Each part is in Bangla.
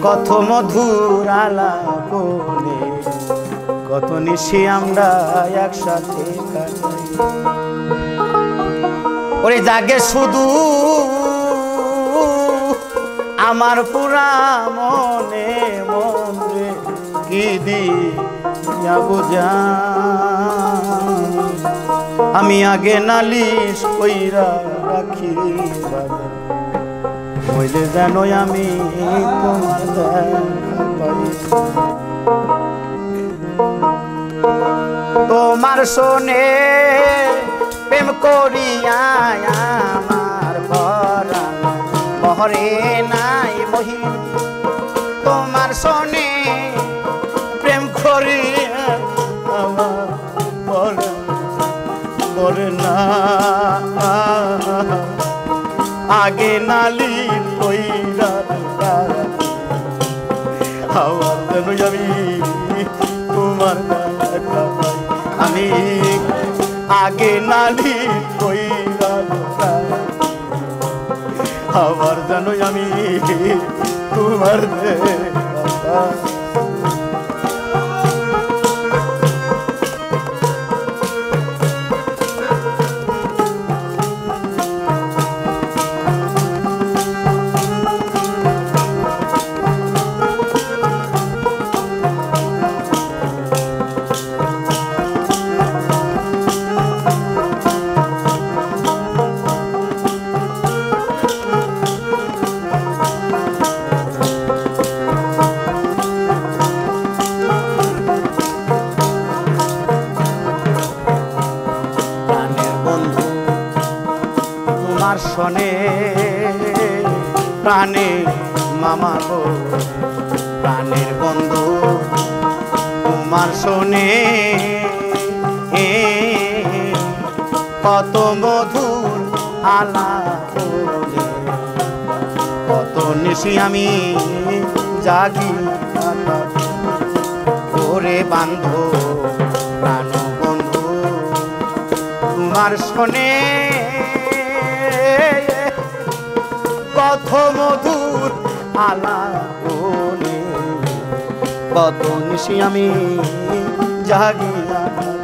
কত মধুর আলাপনে কত নিশি আমরা একসাথে কাটাই ওরে জাগে শুধু আমার পুরা মনে মনে কি দিয়া বুঝা আমি আগে নালিশ কইরা রাখি হইলে যেন আমি তোমার দেখা পাই তোমার শোনে প্রেম করিয়া আমার পরাণ মহরে নাই মহি তোমার শোনে প্রেম করিয়া আমার পরাণ মরে না আগে নালি কইরা আমার যেন আমি তোমার দেখা পাই আমি আগে নালি কইরা আমার যেন আমি তোমার দেখা শোনে প্রাণে মামা গো প্রাণের বন্ধু তোমার শোনে কত মধুর আলাপনে কত নিশি আমি জাগি ওরে বান্ধব প্রাণ বন্ধু তোমার শোনে কত মধুর আলাপনে কত নিশি আমি জাগিয়া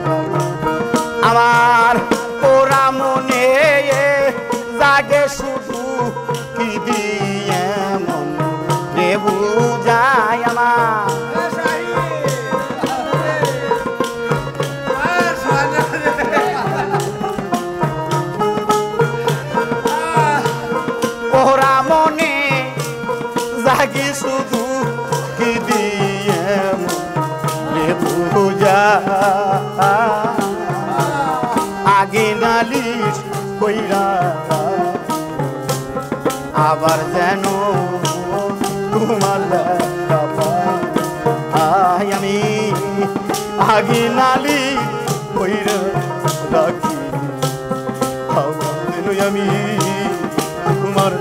আমার পোড়া মনে জাগে শুধু কি দিয়ে মন রে বুঝায় আমার পোড়া মনে জাগে শুধু কি দিয়ে মন রে বুঝায় আগে নালিশ কইরা আবার যেন তোমার দেখা পাই আমি আগে নালিশ কইরা রাখি আবার যেন আমি তোমার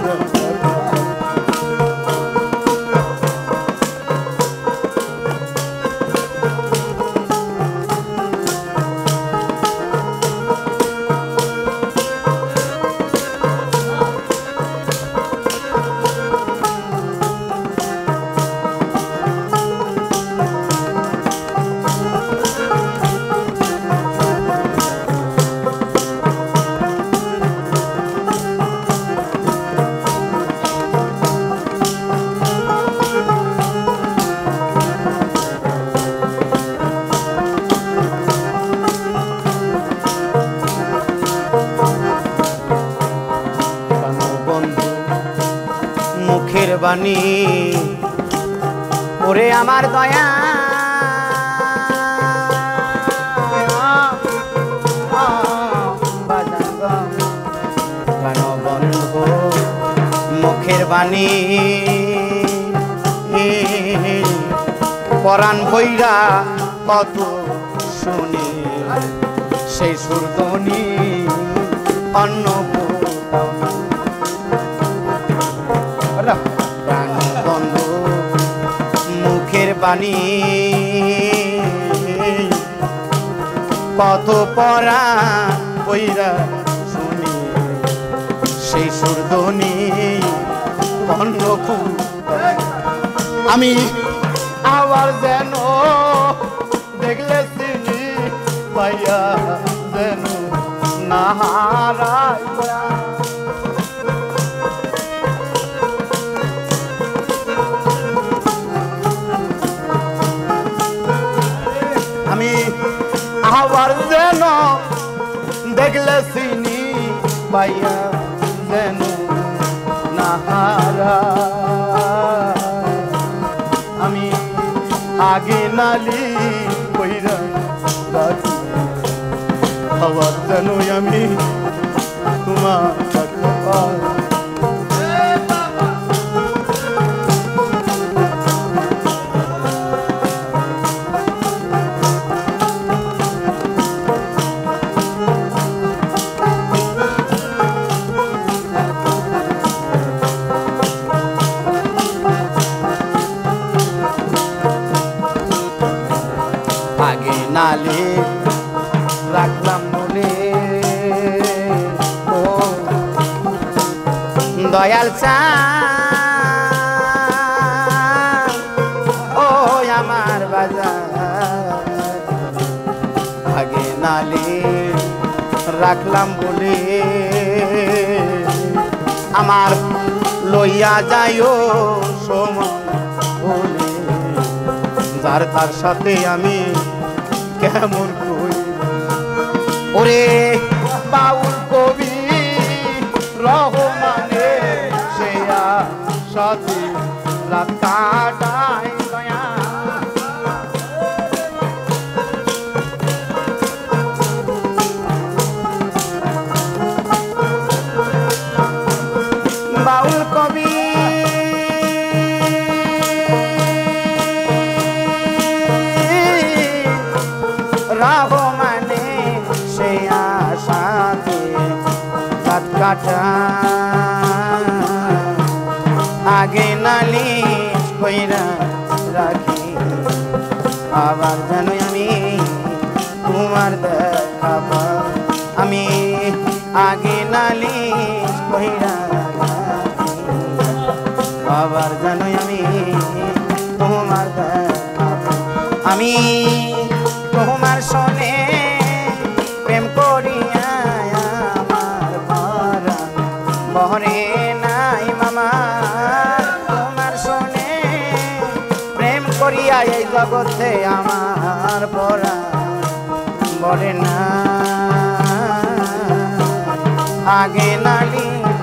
মুখের বাণী ওরে আমার দয়া বন্ধু মুখের বাণী পরাণ ভৈরা কত শুনি সেই সুরধ্বনি অন্য প্রাণ বন্ধু মুখের বাণী কত পরা কইরা শুনি সেই সুরধ্বনি অন্য আমি আবার যেন দেখলে চিনি পাইয়া যেন না হারাইয়া আমি আবার যেন দেখলে চিনি পাইয়া যেন না হারাই আমি আগে নালি কইরা রাখি আবার যেন আমি তোমার কাছে পাই আগে নালে রাখলাম বলে ও দয়াল চাঁদ ও আমার বাজার আগে নালে রাখলাম বলে আমার লইয়া যাইও সময় বলে যার তার সাথে আমি কেমন কই ওরে বাউল কবি রহমানে সেয়া সাথে রাত কাটাই দয়া বাউল কবি রহমানে সে আশাতে রাত কাটা আগে নালিশ কইরা রাখি আবার যেন আমি তোমার দেখা পাই আমি আগে নালিশ কইরা রাখি আবার যেন আমি তোমার দেখা পাই আমি তোমার সনে প্রেম করিয়া আমার পরাণ বহরে নাই মামা তোমার সনে প্রেম করিয়া এই জগতে আমার পরাণ বরে না আগে নালি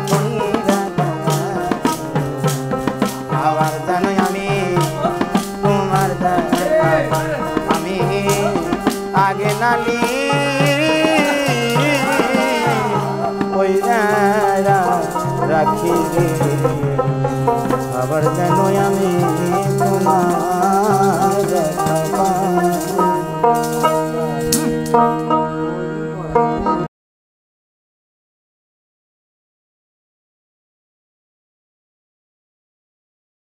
আবার জানো আমি তোমার আমি আগে নালি ওই রাখি রে আবার যেন আমি তোমার দেখা পাই